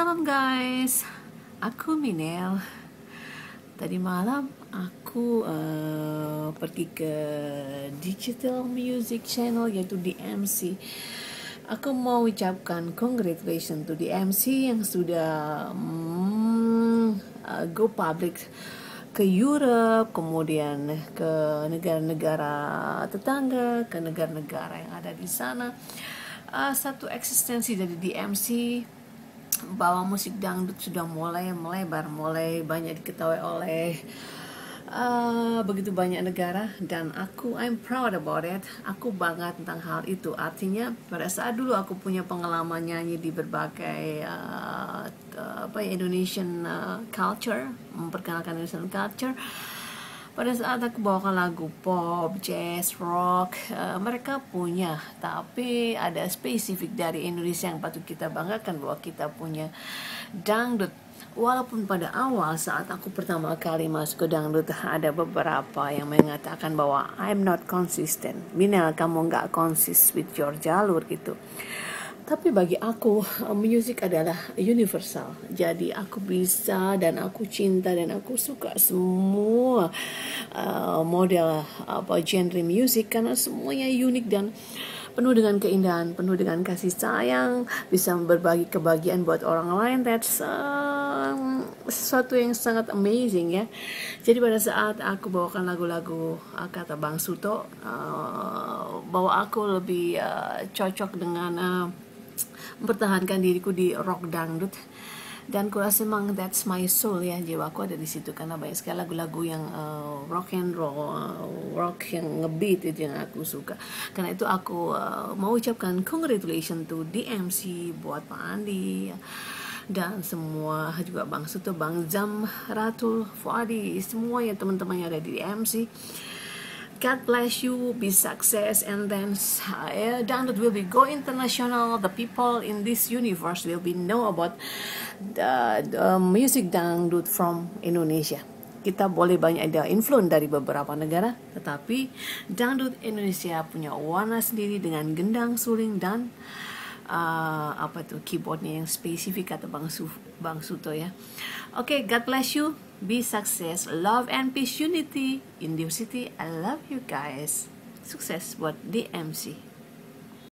Salam guys, aku Minel. Tadi malam aku pergi ke digital music channel yaitu DMC. Aku mau ucapkan congratulations to DMC yang sudah go public ke Europe, kemudian ke negara-negara tetangga, ke negara-negara yang ada di sana. Satu eksistensi dari DMC bahwa musik dangdut sudah mulai melebar, mulai banyak diketahui oleh begitu banyak negara, dan I'm proud about it. Aku bangga tentang hal itu. Artinya pada saat dulu aku punya pengalaman nyanyi di berbagai Indonesian culture, memperkenalkan Indonesian culture. Pada saat aku bawakan lagu pop, jazz, rock, mereka punya, tapi ada spesifik dari Indonesia yang patut kita banggakan bahwa kita punya dangdut. Walaupun pada awal saat aku pertama kali masuk ke dangdut ada beberapa yang mengatakan bahwa I'm not consistent. Minel, kamu nggak konsis with your jalur gitu. Tapi bagi aku, musik adalah universal. Jadi aku bisa dan aku cinta dan aku suka semua model genre musik karena semuanya unik dan penuh dengan keindahan, penuh dengan kasih sayang, bisa berbagi kebahagiaan buat orang lain. That's sesuatu yang sangat amazing ya. Jadi pada saat aku bawakan lagu-lagu kata Bang Suto, bahwa aku lebih cocok dengan mempertahankan diriku di rock dangdut, dan kurasa memang that's my soul ya, jiwaku ada di situ karena banyak sekali lagu-lagu yang rock and roll, rock yang ngebeat itu yang aku suka. Karena itu aku mau ucapkan congratulations to DMC, buat Pak Andi dan semua, juga Bang Suto, Bang Zam, Ratul, Fuadi, semua ya teman-teman yang ada di DMC. God bless you, be success, and then dangdut will be go international. The people in this universe will be know about the music dangdut from Indonesia. Kita boleh banyak ada influence dari beberapa negara, tetapi dangdut Indonesia punya warna sendiri dengan gendang, suling, dan keyboardnya yang spesifik kata Bang Suto ya. Okay, God bless you, be success, love and peace, unity in diversity. I love you guys. Sukses buat DMC.